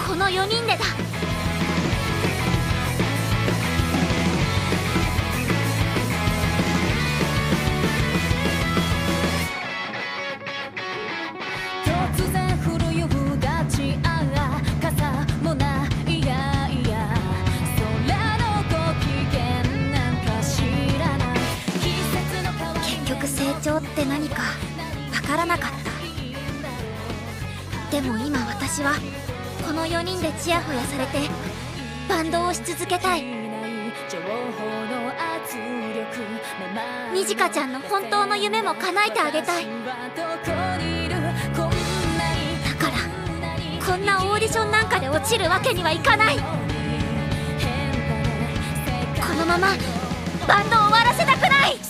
この4人でだ。 突然降る夕立、傘もないやいや、それのご機嫌なんか知らない。季節の変わり結局成長って何かわからなかった。でも今私はこの4人でチヤホヤされてバンドをし続けたい。にじかちゃんの本当の夢も叶えてあげたい。だからこんなオーディションなんかで落ちるわけにはいかない。このままバンドを終わらせたくない。